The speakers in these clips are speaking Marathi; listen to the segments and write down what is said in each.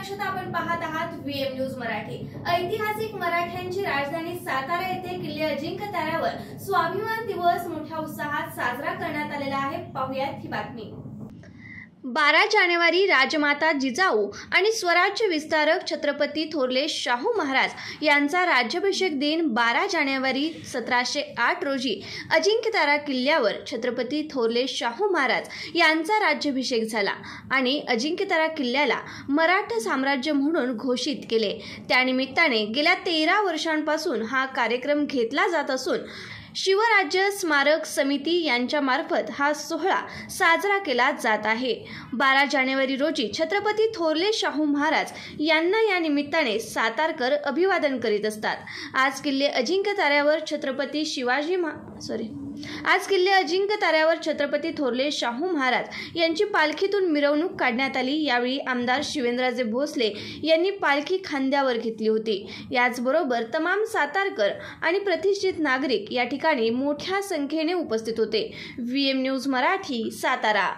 दर्शक आपण पाहत आहात VM न्यूज मराठी। ऐतिहासिक मराठ्यांची राजधानी सातारा येथे किल्ले अजिंक्यताऱ्यावर स्वाभिमान दिवस मोठ्या उत्साहात साजरा करण्यात आलेला आहे। पाहूयात ही बातमी। 12 जानेवारी राजमाता जिजाऊ आणि स्वराज्य विस्तारक छत्रपती थोरले शाहू महाराज यांचा राज्याभिषेक दिन 12 जानेवारी 1708 रोजी अजिंक्यतारा किल्ल्यावर छत्रपती थोरले शाहू महाराज यांचा राज्याभिषेक झाला आणि अजिंक्यतारा किल्ल्याला मराठा साम्राज्य म्हणून घोषित केले। त्यानिमित्ताने गेल्या 13 वर्षांपासून हा कार्यक्रम घेतला जात असून शिवराज्य स्मारक समिती यांच्या मार्फत हा सोहळा साजरा केला जात आहे। 12 जानेवारी रोजी छत्रपती थोरले शाहू महाराज यांना या निमित्ताने सातारकर अभिवादन करीत असतात। आज किल्ले अजिंक्यताऱ्यावर छत्रपती थोरले शाहू महाराज यांची पालखीतून मिरवणूक काढण्यात आली। यावेळी आमदार शिवेंद्रराजे भोसले यांनी पालखी खांद्यावर घेतली होती। याचबरोबर तमाम सातारकर आणि प्रतिष्ठित नागरिक या ठिकाणी मोठ्या संख्येने उपस्थित होते। VM news Marathi, Satara.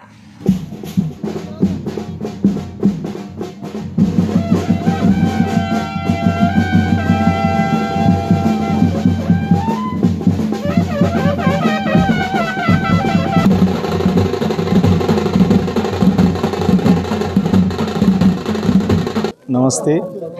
नमस्ते।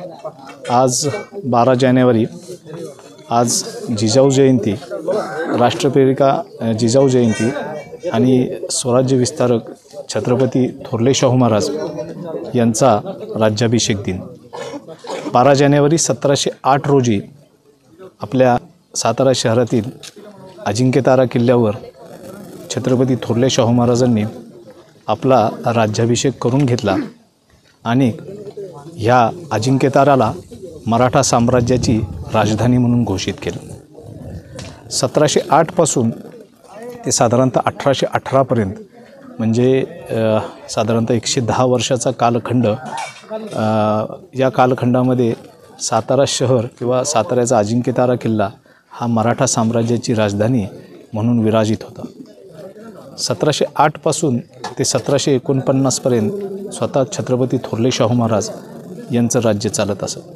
आज 12 जानेवारी आज जिजाऊ जयंती, राष्ट्रप्रेरिका जिजाऊ जयंती आणि स्वराज्य विस्तारक छत्रपती थोरले शाहू महाराज यांचा राज्याभिषेक दिन। 12 जानेवारी 1708 रोजी आपल्या सातारा शहरातील अजिंक्यतारा किल्ल्यावर छत्रपती थोरले शाहू महाराजांनी आपला राज्याभिषेक करून घेतला आणि ह्या अजिंक्यताराला मराठा साम्राज्याची राजधानी म्हणून घोषित केलं। 1708 पासून ते साधारणतः 1818पर्यंत म्हणजे साधारणतः 110 वर्षाचा कालखंड, या कालखंडामध्ये सातारा शहर किंवा साताऱ्याचा अजिंक्यतारा किल्ला हा मराठा साम्राज्याची राजधानी म्हणून विराजित होता। 1708 पासून ते 1749पर्यंत स्वतः छत्रपती थोरले शाहू महाराज यांचं राज्य चालत असत।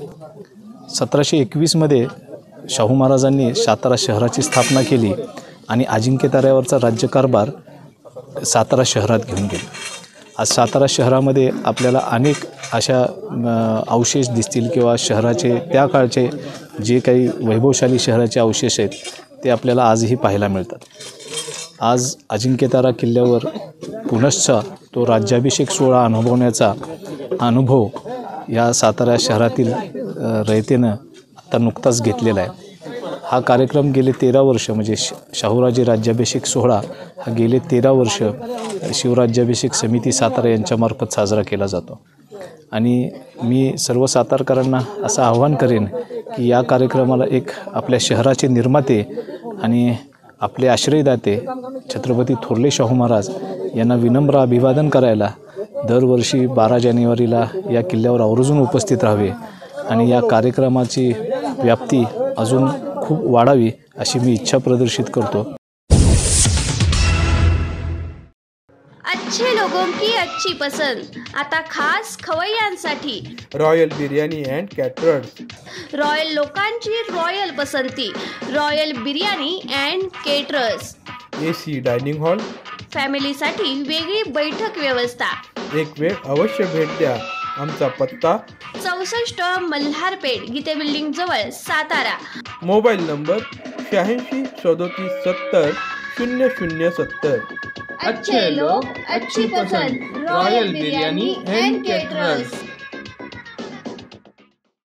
1721मध्ये शाहू महाराजांनी सातारा शहराची स्थापना केली आणि अजिंक्यताऱ्यावरचा राज्यकारभार सातारा शहरात घेऊन गेले। आज सातारा शहरामध्ये आपल्याला अनेक अशा अवशेष दिसतील किंवा शहराचे त्या काळचे जे काही वैभवशाली शहराचे अवशेष आहेत ते आपल्याला आजही पाहायला मिळतात। आज अजिंक्यतारा किल्ल्यावर पुनश्च तो राज्याभिषेक सोहळा अनुभवण्याचा अनुभव या सातारा शहरातील रयतेनं आता नुकताच घेतलेला आहे। हा कार्यक्रम गेले 13 वर्ष म्हणजे शाहूराजे राज्याभिषेक सोहळा हा गेले 13 वर्ष शिवराज्याभिषेक समिती सातारा यांच्यामार्फत साजरा केला जातो आणि मी सर्व सातारकरांना असं आवाहन करेन की या कार्यक्रमाला एक आपल्या शहराचे निर्माते आणि आपले आश्रयदाते छत्रपती थोरले शाहू महाराज यांना विनम्र अभिवादन करायला दरवर्षी 12 जानेवारीला या किल्ल्यावर आवर्जून उपस्थित राहावे आणि या कार्यक्रमाची व्याप्ती अजून खूप वाढावी अशी मी इच्छा प्रदर्शित करतो। अच्छे लोगों की अच्छी पसंद आता खास खवय्यांसाठी royal biryani and caterers. Royal लोकांची रॉयल पसंती, royal biryani and caterers. AC dining hall, फॅमिलीसाठी वेगळी बैठक व्यवस्था। एक वेळ अवश्य भेट द्या। आमचा पत्ता 64 मल्हारपेठ गीते बिल्डिंग जवळ, सातारा। Mobile number 86 37 70 0070। अच्छे लोग अच्छी पसंद, रॉयल बिर्याणी अँड केटरर्स।